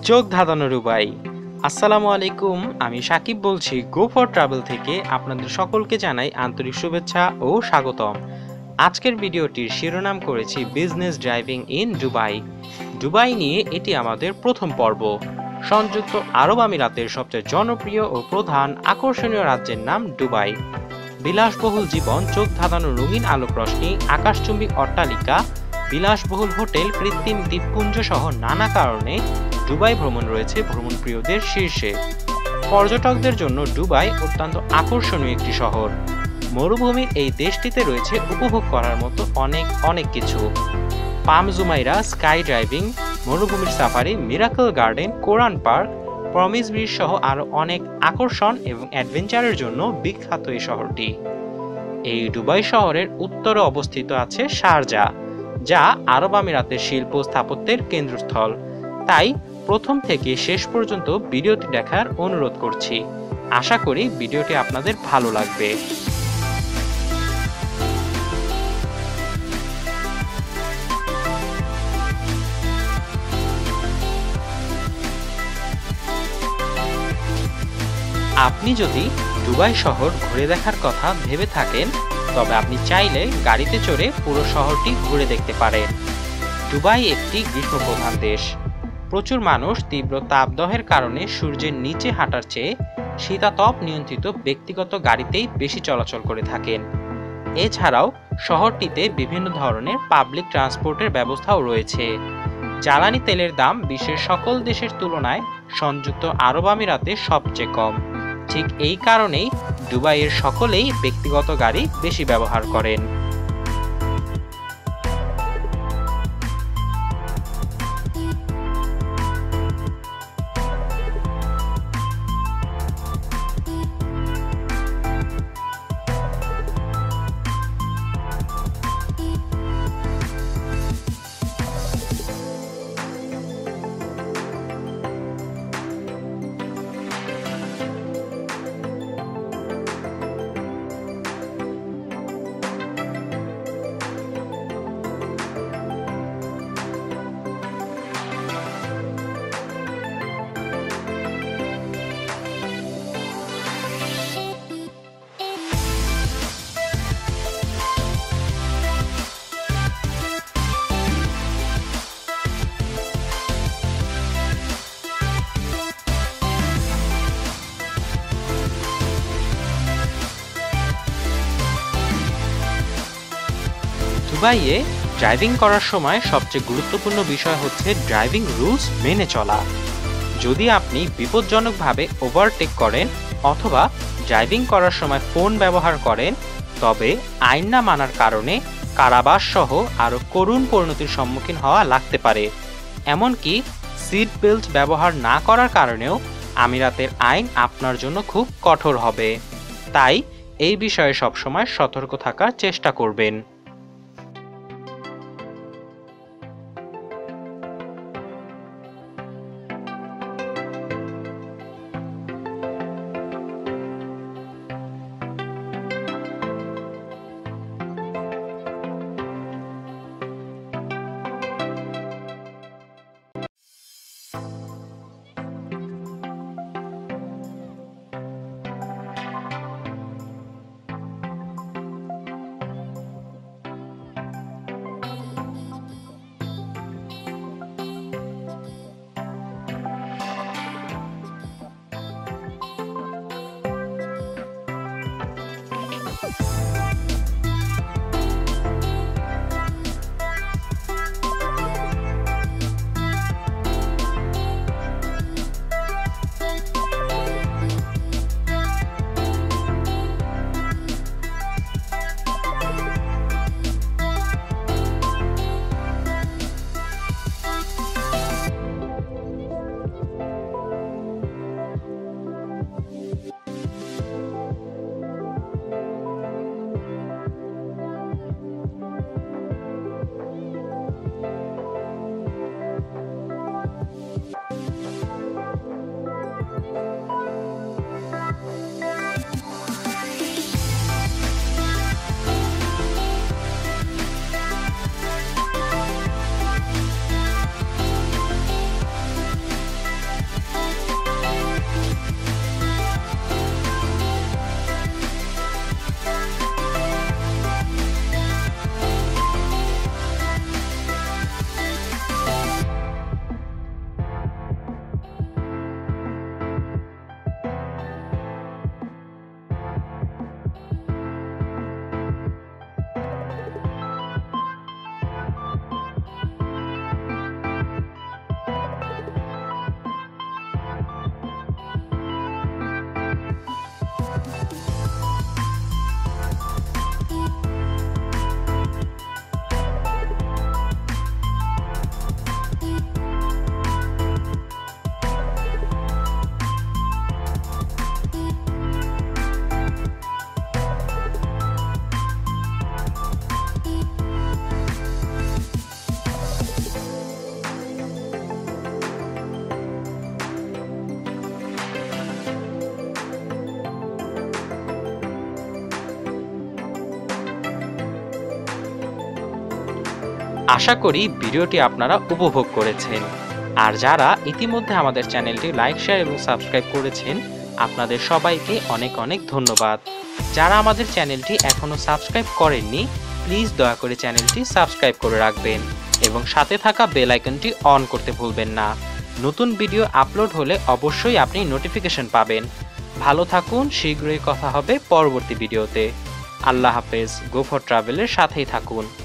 চোখ ধাঁধানো দুবাই। আসসালামু আলাইকুম, আমি সাকিব বলছি গো ফর ট্রাভেল থেকে। আপনাদের সকলকে জানাই আন্তরিক শুভেচ্ছা ও স্বাগতম। আজকের ভিডিওটির শিরোনাম করেছি business driving in Dubai. Dubai নিয়ে এটি আমাদের প্রথম পর্ব। সংযুক্ত আরব আমিরাতের সবচেয়ে জনপ্রিয় ও প্রধান আকর্ষণীয় রাজ্যের নাম দুবাই। বিলাসবহুল জীবন, চোখ ধাঁধানো রঙিন আলোক রশ্মি, আকাশচুম্বী অট্টালিকা, বিলাসবহুল হোটেল, কৃত্রিম দ্বীপপুঞ্জ সহ নানা কারণে দুবাই ভ্রমণ রয়েছে ভ্রমণপ্রিয়দের শীর্ষে। পর্যটকদের জন্য দুবাই অত্যন্ত আকর্ষণীয় একটি শহর। মরুভূমির এই দেশটিতে রয়েছে উপভোগ করার মতো অনেক কিছু। পাম জুমাইরা, স্কাই ড্রাইভিং, মরুভূমির safari, Miracle Garden, Quran Park, promise bridge সহ আরও অনেক আকর্ষণ এবং অ্যাডভেঞ্চারের জন্য বিখ্যাত এই শহরটি। এই দুবাই শহরের উত্তরে অবস্থিত আছে শারজাহ, যা আরব আমিরাতের শিল্প স্থাপত্যের কেন্দ্রস্থল। তাই প্রথম থেকে শেষ পর্যন্ত ভিডিওটি দেখার অনুরোধ করছি। আশা করি ভিডিওটি আপনাদের ভালো লাগবে। আপনি যদি দুবাই শহর ঘুরে দেখার কথা ভেবে থাকেন, তবে আপনি চাইলে গাড়িতে চড়ে পুরো শহরটি ঘুরে দেখতে পারেন। দুবাই একটি গ্রীষ্মপ্রধান দেশ। প্রচুর মানুষ তীব্র তাপদাহের কারণে সূর্যের নিচে হাঁটার চেয়ে শীতাতপ নিয়ন্ত্রিত ব্যক্তিগত গাড়িতেই বেশি চলাচল করে থাকেন। এছাড়াও শহরটিতে বিভিন্ন ধরনের পাবলিক ট্রান্সপোর্টের ব্যবস্থাও রয়েছে। জ্বালানি তেলের দাম বিশ্বের সকল দেশের তুলনায় সংযুক্ত আরব আমিরাতে সবচেয়ে কম। ঠিক এই কারণেই দুবাইয়ের সকলেই ব্যক্তিগত গাড়ি বেশি ব্যবহার করেন। দুবাইয়ে ড্রাইভিং করার সময় সবচেয়ে গুরুত্বপূর্ণ বিষয় হচ্ছে ড্রাইভিং রুলস মেনে চলা। যদি আপনি বিপজ্জনকভাবে ওভারটেক করেন অথবা ড্রাইভিং করার সময় ফোন ব্যবহার করেন, তবে আইন না মানার কারণে কারাবাস সহ আরও করুণ পরিণতির সম্মুখীন হওয়া লাগতে পারে। এমনকি সিট বেল্ট ব্যবহার না করার কারণেও আমিরাতের আইন আপনার জন্য খুব কঠোর হবে। তাই এই বিষয়ে সবসময় সতর্ক থাকার চেষ্টা করবেন। আশা করি ভিডিওটি আপনারা উপভোগ করেছেন। আর যারা ইতিমধ্যে আমাদের চ্যানেলটি লাইক, শেয়ার এবং সাবস্ক্রাইব করেছেন, আপনাদের সবাইকে অনেক অনেক ধন্যবাদ। যারা আমাদের চ্যানেলটি এখনো সাবস্ক্রাইব করেননি, প্লিজ দয়া করে চ্যানেলটি সাবস্ক্রাইব করে রাখবেন এবং সাথে থাকা বেল আইকনটি অন করতে ভুলবেন না। নতুন ভিডিও আপলোড হলে অবশ্যই আপনি নোটিফিকেশন পাবেন। ভালো থাকুন, শীঘ্রই কথা হবে পরবর্তী ভিডিওতে। আল্লাহ হাফেজ। গো ফর ট্রাভেলের সাথেই থাকুন।